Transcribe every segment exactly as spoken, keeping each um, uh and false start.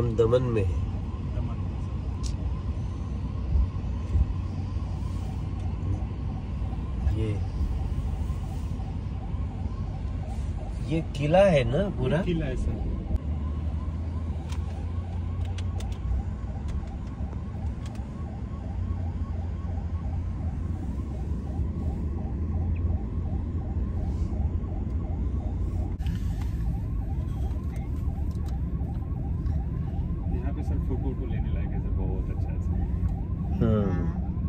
हम दमन में हैं। ये ये किला है ना पूरा? किला है सर। यहाँ पे सर फोटो वोटो लेने लायक है सर, बहुत अच्छा है सर। हम्म।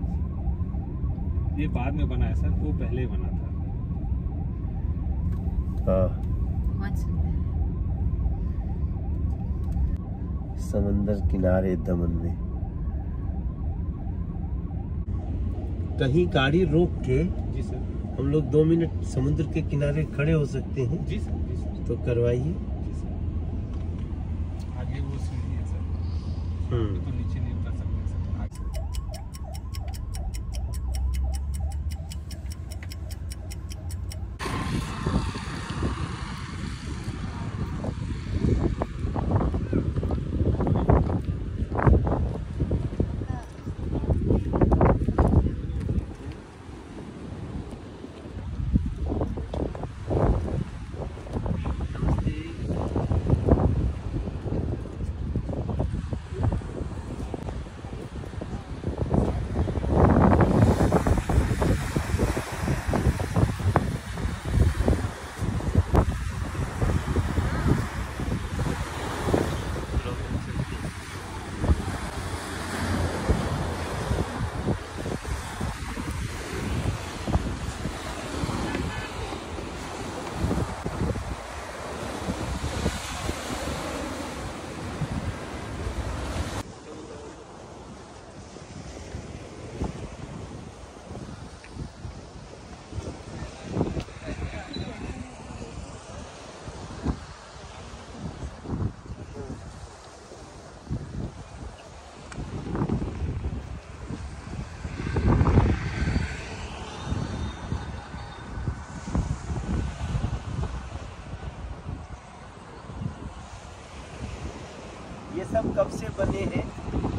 ये बाद में बना है सर, वो पहले बना था। हाँ, बहुत सुंदर। समंदर किनारे दमन में। कहीं गाड़ी रोक के जी सर। हम लोग दो मिनट समुद्र के किनारे खड़े हो सकते हैं? जी सर, जी सर। तो करवाइए। जी सर। आगे वो सीढ़ी है सर, हम्म। तो नीचे नहीं उतर सकते सर। आगे ये सब कब से बने हैं?